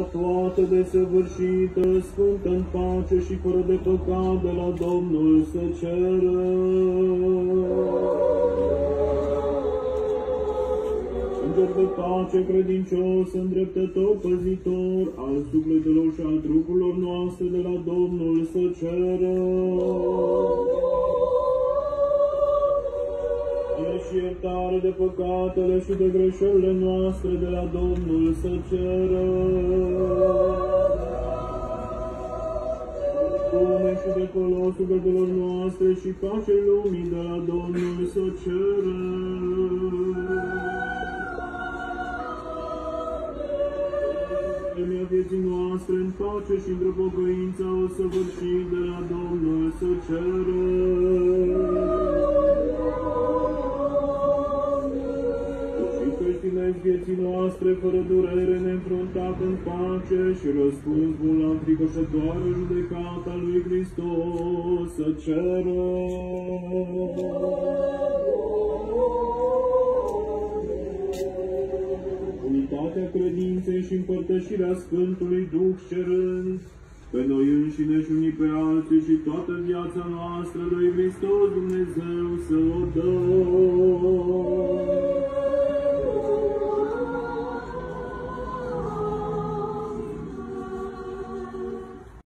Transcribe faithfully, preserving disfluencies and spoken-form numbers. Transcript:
toată desăvârșită, sfântă în pace și fără de păcat de la Domnul să ceră. Înger de pace, credincios, îndreptător, păzitor, al sufletelor și al trupurilor noastre de la Domnul să ceră. Și iertare de păcatele și de greșelile noastre de la Domnul să ceră. Lume și de folos sufletelor noastre și pace lumii de la Domnul să ceră. Vremea vieții noastre în pace și într-o pocăință o săvârșit de la Domnul să ceră. Creștinezi vieții noastre, fără durere, neînfruntat în pace și răspuns bun la înfricoșătoare judecata lui Hristos să ceră. Unitatea credinței și împărtășirea Sfântului Duh cerând, pe noi înșine și unii pe alții și toată viața noastră lui Hristos Dumnezeu să o dăm.